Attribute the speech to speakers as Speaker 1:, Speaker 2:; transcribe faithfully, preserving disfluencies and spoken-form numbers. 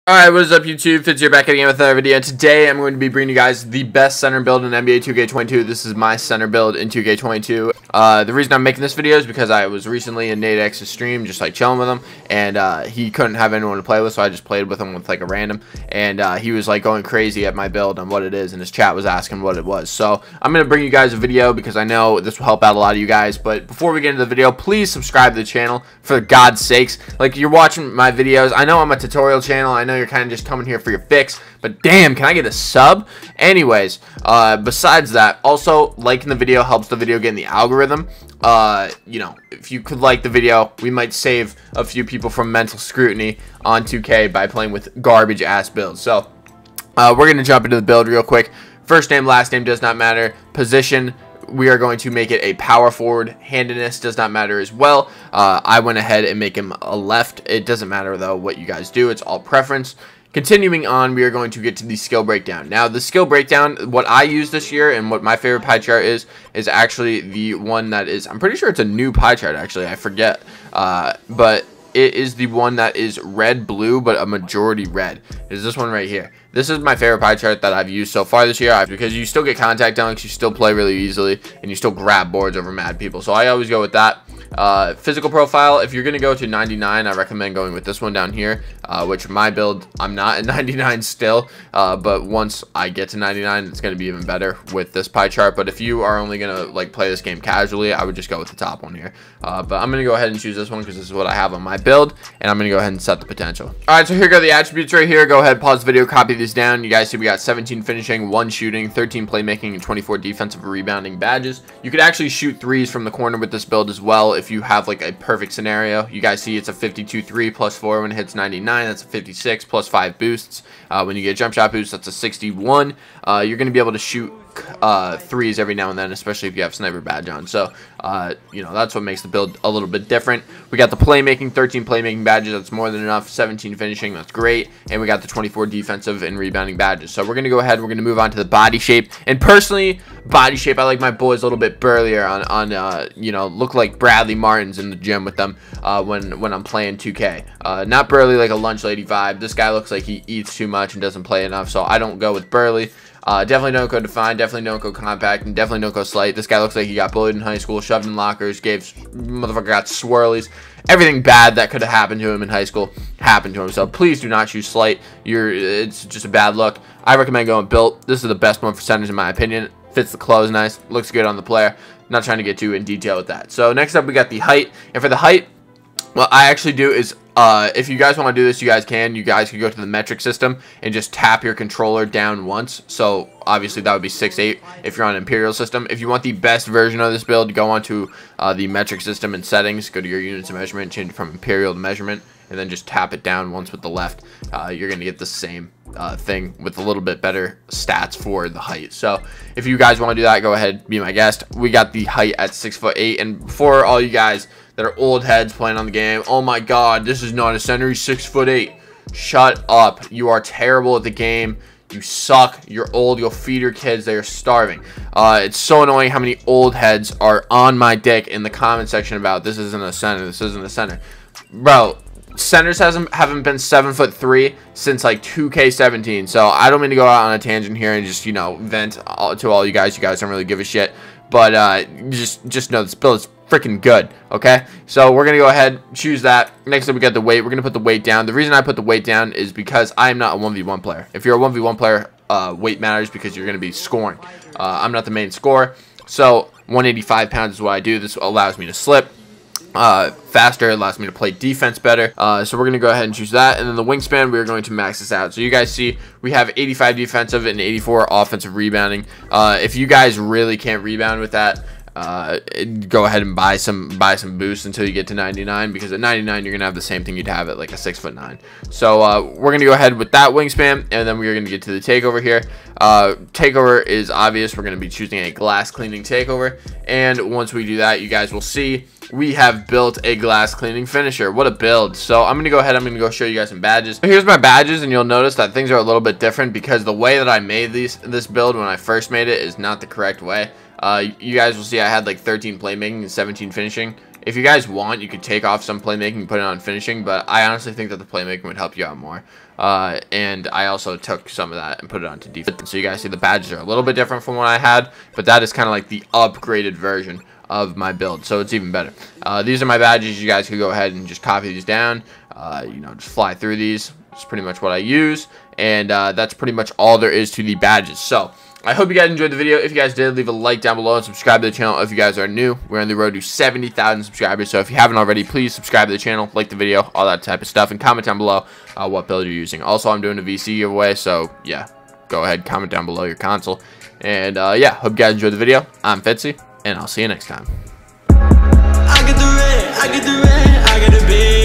Speaker 1: Alright, what is up YouTube? Fitz here back again with another video. Today I'm going to be bringing you guys the best center build in N B A two K twenty-two. This is my center build in two K twenty-two. Uh, the reason I'm making this video is because I was recently in Nate X's stream, just like chilling with him, and uh, he couldn't have anyone to play with, so I just played with him with like a random, and uh, he was like going crazy at my build and what it is, and his chat was asking what it was. So I'm going to bring you guys a video because I know this will help out a lot of you guys, but before we get into the video, please subscribe to the channel for God's sakes. Like, you're watching my videos, I know I'm a tutorial channel, I know you're kind of just coming here for your fix, but damn, can I get a sub? Anyways, uh, besides that, also liking the video helps the video get in the algorithm. Uh, you know, if you could like the video, we might save a few people from mental scrutiny on two K by playing with garbage ass builds. So, uh, we're gonna jump into the build real quick. First name, last name does not matter. Position, we are going to make it a power forward. Handedness does not matter as well. Uh, I went ahead and make him a left. It doesn't matter though what you guys do. It's all preference. Continuing on, we are going to get to the skill breakdown. Now, the skill breakdown, what I use this year and what my favorite pie chart is, is actually the one that is, I'm pretty sure it's a new pie chart, actually. I forget. Uh, but it is the one that is red, blue, but a majority red. It is this one right here. This is my favorite pie chart that I've used so far this year because you still get contact dunks, you still play really easily, and you still grab boards over mad people. So I always go with that. Uh, physical profile, if you're going to go to ninety-nine, I recommend going with this one down here, uh, which my build, I'm not at ninety-nine still, uh, but once I get to ninety-nine, it's going to be even better with this pie chart. But if you are only going to like play this game casually, I would just go with the top one here. Uh, but I'm going to go ahead and choose this one because this is what I have on my build, and I'm going to go ahead and set the potential. Alright, so here go the attributes right here. Go ahead, pause the video, copy these down. You guys see we got seventeen finishing, one shooting, thirteen playmaking, and twenty-four defensive rebounding badges. You could actually shoot threes from the corner with this build as well if you have like a perfect scenario. You guys see it's a fifty-two three plus four when it hits ninety-nine. That's a fifty-six plus five boosts. Uh, when you get a jump shot boost, that's a sixty-one. Uh, you're going to be able to shoot uh, threes every now and then, especially if you have sniper badge on. So, uh, you know, that's what makes the build a little bit different. We got the playmaking, thirteen playmaking badges. That's more than enough. seventeen finishing. That's great. And we got the twenty-four defensive and rebounding badges. So we're going to go ahead. We're going to move on to the body shape. And personally, body shape, I like my boys a little bit burlier on, on uh, you know, look like Bradley Martins in the gym with them uh, when, when I'm playing two K. Uh, not burly like a lunch lady vibe. This guy looks like he eats too much and doesn't play enough. So I don't go with burly. Uh, definitely don't go defined, definitely don't go compact, and definitely don't go slight. This guy looks like he got bullied in high school, shoved in lockers, gave, motherfucker got swirlies. Everything bad that could have happened to him in high school happened to him. So please do not choose slight. You're, it's just a bad look. I recommend going built. This is the best one for centers in my opinion. Fits the clothes nice, looks good on the player. Not trying to get too in detail with that. So next up we got the height, and for the height, what I actually do is, uh, if you guys want to do this, you guys can. You guys can go to the metric system and just tap your controller down once. So obviously that would be six eight if you're on Imperial system. If you want the best version of this build, go on to uh, the metric system and settings. Go to your units of measurement, change it from Imperial to measurement, and then just tap it down once with the left. Uh, you're going to get the same uh, thing with a little bit better stats for the height. So if you guys want to do that, go ahead, be my guest. We got the height at six foot eight, and for all you guys that are old heads playing on the game, oh my god, this is not a center, he's six foot eight. Shut up. You are terrible at the game. You suck. You're old. You'll feed your kids. They are starving. Uh, it's so annoying how many old heads are on my dick in the comment section about this isn't a center, this isn't a center. Bro, centers hasn't haven't been seven foot three since like two K seventeen. So I don't mean to go out on a tangent here and just, you know, vent all, to all you guys. You guys don't really give a shit. But uh, just just know this build is freaking good, okay? So we're gonna go ahead, choose that. Next up we got the weight. We're gonna put the weight down. The reason I put the weight down is because I am not a one v one player. If you're a one v one player, uh, weight matters because you're gonna be scoring. Uh, I'm not the main scorer, so one eighty-five pounds is what I do. This allows me to slip uh, faster, allows me to play defense better. Uh, so we're gonna go ahead and choose that, and then the wingspan, we're going to max this out. So you guys see we have eighty-five defensive and eighty-four offensive rebounding. Uh, if you guys really can't rebound with that, uh go ahead and buy some buy some boosts until you get to ninety-nine, because at ninety-nine you're gonna have the same thing you'd have at like a six foot nine. So uh we're gonna go ahead with that wingspan, and then we're gonna get to the takeover here. Uh takeover is obvious. We're gonna be choosing a glass cleaning takeover, and once we do that, you guys will see we have built a glass cleaning finisher. What a build. So I'm gonna go ahead, I'm gonna go show you guys some badges. So here's my badges, and you'll notice that things are a little bit different because the way that I made these this build when I first made it is not the correct way. Uh, you guys will see I had like thirteen playmaking and seventeen finishing. If you guys want, you could take off some playmaking and put it on finishing, but I honestly think that the playmaking would help you out more. Uh, and I also took some of that and put it onto defense. So you guys see the badges are a little bit different from what I had, but that is kind of like the upgraded version of my build, so it's even better. Uh, these are my badges. You guys could go ahead and just copy these down. Uh, you know, just fly through these. It's pretty much what I use, and uh, that's pretty much all there is to the badges. So I hope you guys enjoyed the video. If you guys did, leave a like down below and subscribe to the channel if you guys are new. We're on the road to seventy thousand subscribers, so if you haven't already, please subscribe to the channel, like the video, all that type of stuff, and comment down below uh, what build you're using. Also, I'm doing a V C giveaway, so yeah, go ahead, comment down below your console. And uh, yeah, hope you guys enjoyed the video. I'm Fitzy, and I'll see you next time.
Speaker 2: I get the red, I get the red, I get the big.